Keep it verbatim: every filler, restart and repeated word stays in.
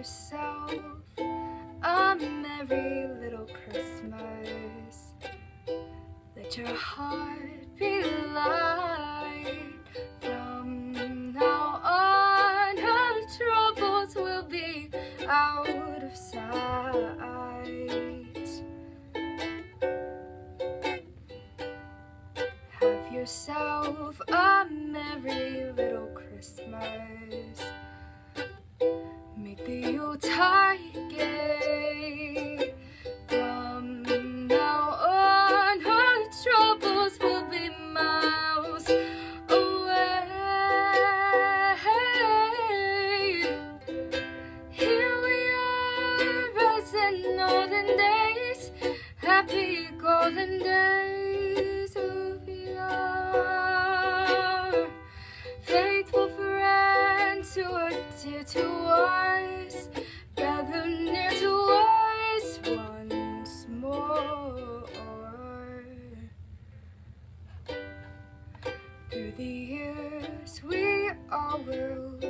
yourself a merry little Christmas. Let your heart be light. From now on, our troubles will be out of sight. Have yourself a merry little Christmas. Make the Yuletide gay. From now on, our troubles will be miles away. Here we are, as in olden days, happy golden days of yore. Faithful friends who are dear to us, gather near to us once more. Through the years we all will